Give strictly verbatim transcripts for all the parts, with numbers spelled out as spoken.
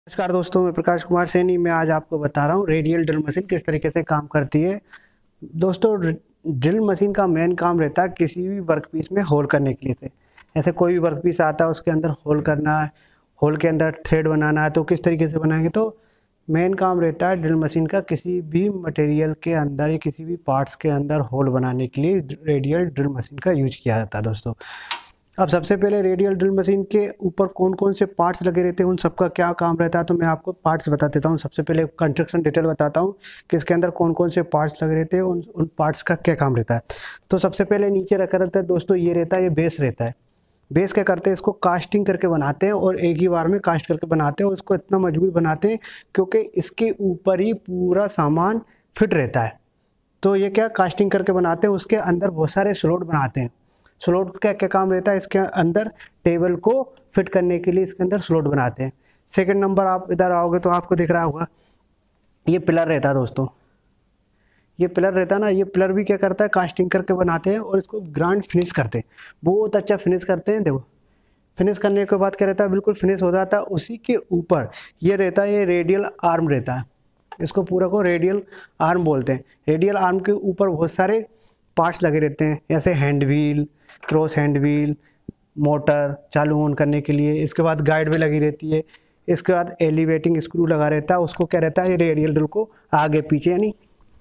नमस्कार दोस्तों, मैं प्रकाश कुमार सैनी। मैं आज आपको बता रहा हूँ रेडियल ड्रिल मशीन किस तरीके से काम करती है। दोस्तों, ड्रिल मशीन का मेन काम रहता है किसी भी वर्कपीस में होल करने के लिए से। ऐसे कोई भी वर्कपीस आता है, उसके अंदर होल करना है, होल के अंदर थ्रेड बनाना है, तो किस तरीके से बनाएंगे। तो मेन काम रहता है ड्रिल मशीन का किसी भी मटेरियल के अंदर या किसी भी पार्ट्स के अंदर होल बनाने के लिए रेडियल ड्रिल मशीन का यूज किया जाता है। दोस्तों, अब सबसे पहले रेडियल ड्रिल मशीन के ऊपर कौन कौन से पार्ट्स लगे रहते हैं, उन सबका क्या काम रहता है, तो मैं आपको पार्ट्स बता देता हूँ। सबसे पहले कंस्ट्रक्शन डिटेल बताता हूँ कि इसके अंदर कौन कौन से पार्ट्स लगे रहते हैं, उन उन पार्ट्स का क्या काम रहता है। तो सबसे पहले नीचे रखा रहता है दोस्तों, ये रहता है, ये बेस रहता है। बेस क्या करते हैं, इसको कास्टिंग करके बनाते हैं और एक ही बार में कास्ट करके बनाते हैं और इसको इतना मजबूत बनाते हैं क्योंकि इसके ऊपर ही पूरा सामान फिट रहता है। तो ये क्या कास्टिंग करके बनाते हैं, उसके अंदर बहुत सारे स्लॉट बनाते हैं। स्लॉट का क्या काम रहता है, इसके अंदर टेबल को फिट करने के लिए इसके अंदर स्लॉट बनाते हैं। सेकंड नंबर, आप इधर आओगे तो आपको दिख रहा होगा ये पिलर रहता है। दोस्तों, ये पिलर रहता है ना, ये पिलर भी क्या करता है, कास्टिंग करके बनाते हैं और इसको ग्रांड फिनिश करते हैं, बहुत अच्छा फिनिश करते हैं। देखो, फिनिश करने के बाद क्या रहता है, बिल्कुल फिनिश हो जाता है। उसी के ऊपर ये रहता है, ये रेडियल आर्म रहता है। इसको पूरा को रेडियल आर्म बोलते हैं। रेडियल आर्म के ऊपर बहुत सारे पार्ट्स लगे रहते हैं, जैसे hand wheel, cross hand wheel, motor चालू ऑन करने के लिए। इसके बाद गाइड भी लगी रहती है। इसके बाद एलिवेटिंग स्क्रू लगा रहता है, उसको क्या रहता है, ये रेडियल ड्रिल को आगे पीछे यानी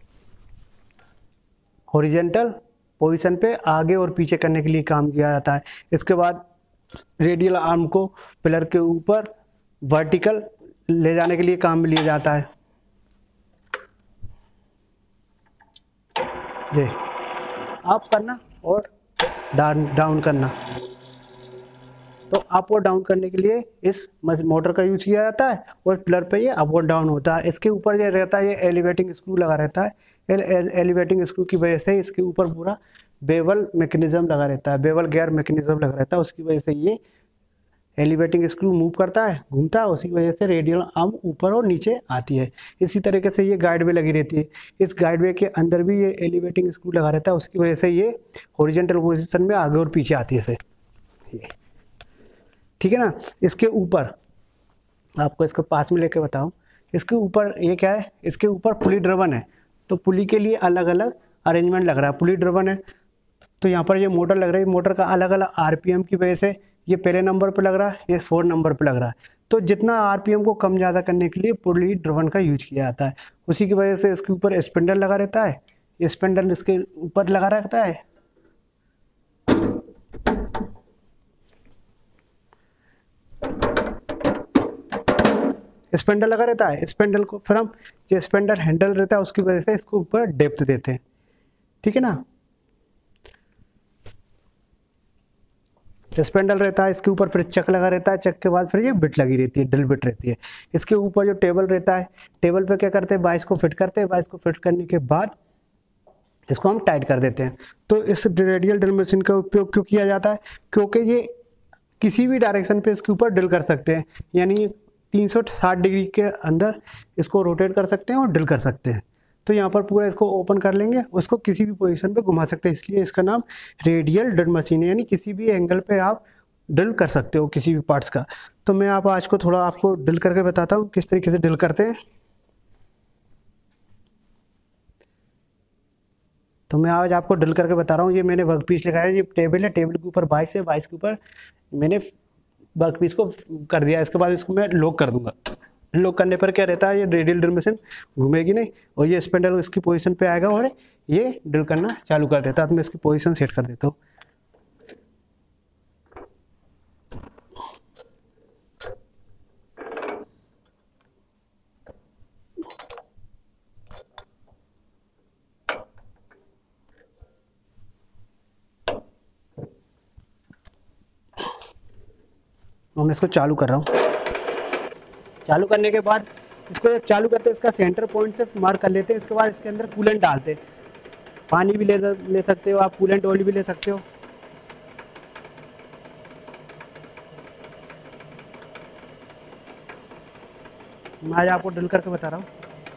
हॉरिजॉन्टल पोजीशन पे आगे और पीछे करने के लिए काम किया जाता है। इसके बाद रेडियल आर्म को पिलर के ऊपर वर्टिकल ले जाने के लिए काम में लिया जाता है। ये अप करना और डाउन डाउन करना, तो अप और डाउन करने के लिए इस मोटर का यूज किया जाता है और पिलर पे ये अप और डाउन होता है। इसके ऊपर ये रहता है, ये एलिवेटिंग स्क्रू लगा रहता है। एलिवेटिंग स्क्रू की वजह से इसके ऊपर पूरा बेवल मैकेनिज्म लगा रहता है, बेवल गियर मैकेनिज्म लगा रहता है। उसकी वजह से ये एलिवेटिंग स्क्रू मूव करता है, घूमता है, उसी वजह से रेडियल आर्म ऊपर और नीचे आती है। इसी तरीके से ये गाइड वे लगी रहती है। इस गाइड वे के अंदर भी ये एलिवेटिंग स्क्रू लगा रहता है, उसकी वजह से ये हॉरिजॉन्टल पोजीशन में आगे और पीछे आती है। ये ठीक है ना। इसके ऊपर आपको इसको पास में लेके बताऊं, इसके ऊपर ये क्या है, इसके ऊपर पुली ड्रिवन है। तो पुली के लिए अलग अलग अरेंजमेंट लग रहा है। पुली ड्रिवन है तो यहाँ पर ये मोटर लग रही है, मोटर का अलग अलग आरपीएम की वजह से ये पहले नंबर पे लग रहा है, ये फोर नंबर पे लग रहा है। तो जितना आरपीएम को कम ज़्यादा करने के लिए पुली ड्रिवन का यूज किया जाता है। उसी की वजह से इसके ऊपर स्पिंडल लगा रहता है, ये स्पिंडल इसके ऊपर लगा रहता है। स्पिंडल लगा रहता है, स्पिंडल को फिर हम जो स्पिंडल हैंडल रहता है उसकी वजह से इसके ऊपर डेप्थ देते हैं। ठीक है ना। स्पेंडल रहता है, इसके ऊपर फिर चक लगा रहता है, चक के बाद फिर ये बिट लगी रहती है, ड्रिल बिट रहती है। इसके ऊपर जो टेबल रहता है, टेबल पे क्या करते हैं, बाइस को फिट करते हैं। बाइस को फिट करने के बाद इसको हम टाइट कर देते हैं। तो इस रेडियल ड्रिल मशीन का उपयोग क्यों किया जाता है, क्योंकि ये किसी भी डायरेक्शन पे इसके ऊपर ड्रिल कर सकते हैं, यानी तीन सौ साठ डिग्री के अंदर इसको रोटेट कर सकते हैं और ड्रिल कर सकते हैं। तो यहाँ पर पूरा इसको ओपन कर लेंगे, उसको किसी भी पोजीशन पे घुमा सकते हैं, इसलिए इसका नाम रेडियल ड्रिल मशीन है। यानी किसी भी एंगल पे आप ड्रिल कर सकते हो किसी भी पार्ट्स का। तो मैं आप आज को थोड़ा आपको ड्रिल करके बताता हूँ किस तरीके से ड्रिल करते हैं। तो मैं आज आपको ड्रिल करके बता रहा हूँ। ये मैंने वर्क पीस लगाया, ये टेबल है, टेबल के ऊपर बाइस है, बाइस के ऊपर मैंने वर्क पीस को कर दिया। इसके बाद इसको मैं लॉक कर दूंगा। लॉक करने पर क्या रहता है, ये रेडियल ड्रिल मशीन घूमेगी नहीं और ये स्पिंडल इसकी पोजीशन पे आएगा और ये ड्रिल करना चालू कर देता है। तो मैं इसकी पोजीशन सेट कर देता हूँ। मैं इसको चालू कर रहा हूँ। चालू करने के बाद इसको जब चालू करते हैं, इसका सेंटर पॉइंट से मार्क कर लेते हैं। इसके बाद इसके अंदर कूलेंट डालते हैं, पानी भी ले ले सकते हो आप, कूलेंट ऑयल भी ले सकते हो। मैं आज आपको ड्रिल करके बता रहा हूँ,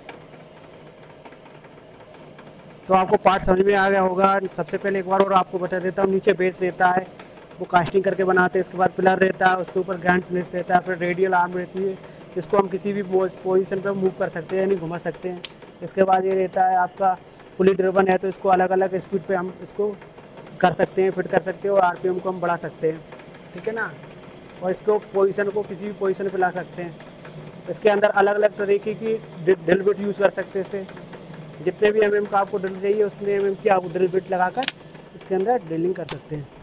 तो आपको पार्ट समझ में आ गया होगा। सबसे पहले एक बार और आपको बता देता हूँ, नीचे बेस रहता है, वो कास्टिंग करके बनाते हैं। इसके बाद पिलर रहता है, उसके ऊपर ग्रांड फिनिश रहता है, फिर रेडियल आर्म रहती है, इसको हम किसी भी पोजीशन पर मूव कर सकते हैं, यानी घुमा सकते हैं। इसके बाद ये रहता है आपका पुली ड्रिवन है, तो इसको अलग अलग स्पीड पे हम इसको कर सकते हैं, फिट कर सकते हैं और आरपीएम को हम बढ़ा सकते हैं, ठीक है ना। और इसको पोजीशन को किसी भी पोजीशन पे ला सकते हैं। इसके अंदर अलग अलग तरीके की ड्रिल बिट यूज़ कर सकते हैं। इससे जितने भी एम एम का आपको ड्रिल चाहिए उतने एम एम की आप ड्रिल बिट लगाकर इसके अंदर ड्रिलिंग कर सकते हैं।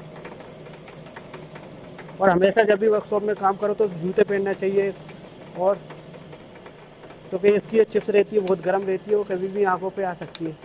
और हमेशा जब भी वर्कशॉप में काम करो तो जूते पहनना चाहिए, और क्योंकि तो इसकी चिप्स रहती है बहुत गर्म रहती है, वो कभी भी आंखों पे आ सकती है।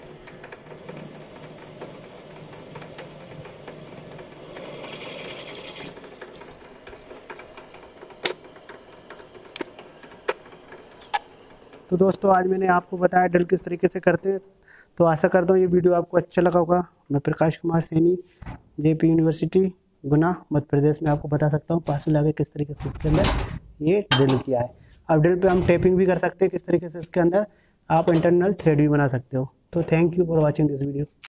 तो दोस्तों आज मैंने आपको बताया ड्रिल किस तरीके से करते हैं। तो आशा करता हूँ ये वीडियो आपको अच्छा लगा होगा। मैं प्रकाश कुमार सैनी, जेपी यूनिवर्सिटी गुना मध्य प्रदेश में आपको बता सकता हूँ पास लगा किस तरीके से इसके अंदर ये ड्रिल किया है। अब ड्रिल पे हम टेपिंग भी कर सकते हैं, किस तरीके से इसके अंदर आप इंटरनल थ्रेड भी बना सकते हो। तो thank you for watching this video.